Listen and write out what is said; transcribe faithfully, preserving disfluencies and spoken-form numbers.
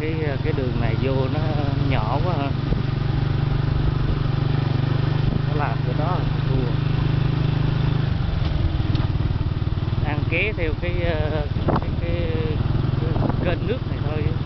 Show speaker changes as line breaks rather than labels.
cái cái đường này vô nó nhỏ quá ha. Nó làm cái đó là thua. Ăn ké theo cái cái, cái, cái, cái kênh nước này thôi.